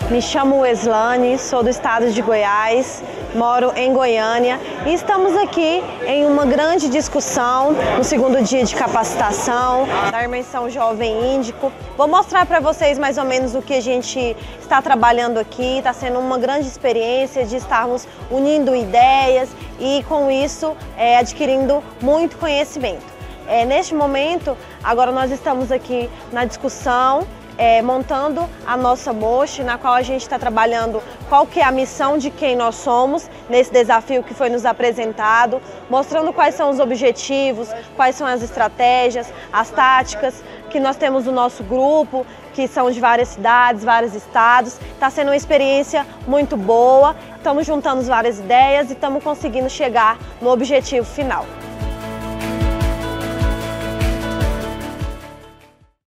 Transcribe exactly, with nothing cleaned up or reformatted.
Me chamo Weslane, sou do estado de Goiás, moro em Goiânia e estamos aqui em uma grande discussão no segundo dia de capacitação da Imersão Jovem Índico. Vou mostrar para vocês mais ou menos o que a gente está trabalhando aqui. Está sendo uma grande experiência de estarmos unindo ideias e com isso é, adquirindo muito conhecimento. É, neste momento, agora nós estamos aqui na discussão, É, montando a nossa moche, na qual a gente está trabalhando qual que é a missão de quem nós somos nesse desafio que foi nos apresentado, mostrando quais são os objetivos, quais são as estratégias, as táticas que nós temos no nosso grupo, que são de várias cidades, vários estados. Está sendo uma experiência muito boa, estamos juntando várias ideias e estamos conseguindo chegar no objetivo final.